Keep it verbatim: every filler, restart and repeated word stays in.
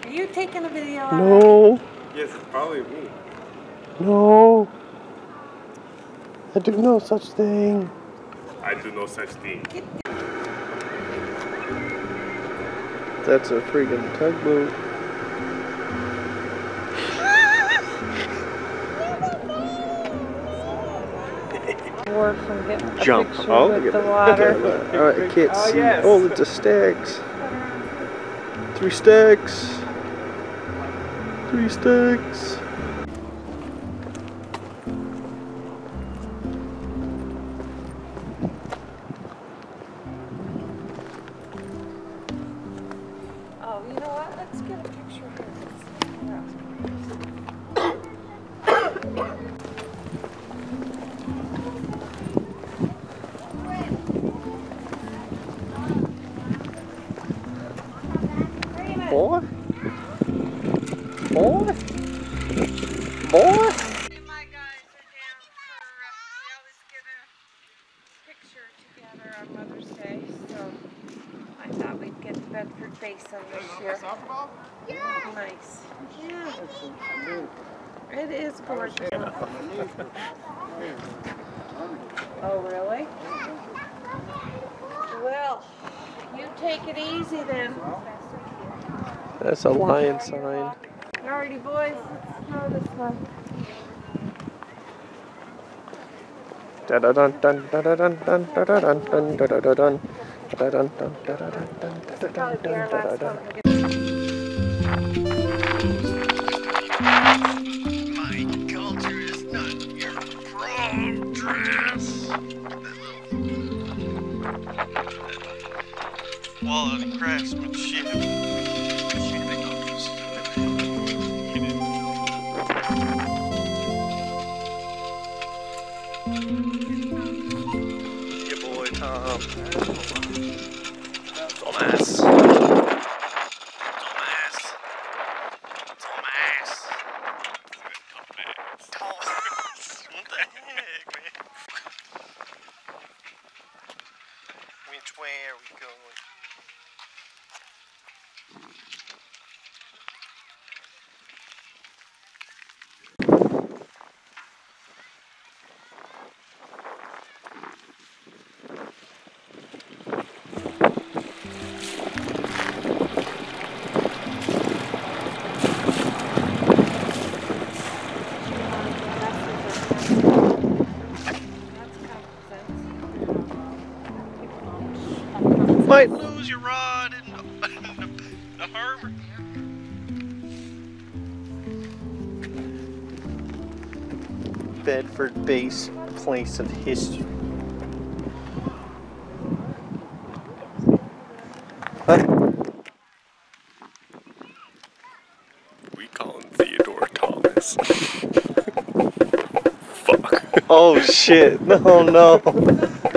Are you taking a video? No. Yes, it's probably me. No. I do no such thing. I do no such thing. That's a freaking tugboat. Or from getting a Jump. picture Oh, with look the at water. that. Alright, I can't Oh, see. yes. Oh, it's a stacks. Three stacks. Three stacks. Oh, you know what? Let's get a picture here. Boy? Boy? Boy? My guys are down for, uh, we always get a picture together on Mother's Day, so I thought we'd get the Bedford Basin this year. Yeah. Nice. Yeah. It is gorgeous. Oh, really? Well, you take it easy then. That's a lion sign. Alrighty, boys, let's throw this one. Da da dun dun da da dun dun da da dun dun da da dun da dun dun da da dun dun da da dun dun da da dun. My culture is not your prom dress. Quality craftsmanship. Your boy Tom. Dumbass. Dumbass. Dumbass. Dumbass. What the heck, man? Which way are we going? Might Lose your rod in the, in the, the harbor. Bedford base, place of history. Huh? We call him Theodore Thomas. Fuck. Oh shit! No, no.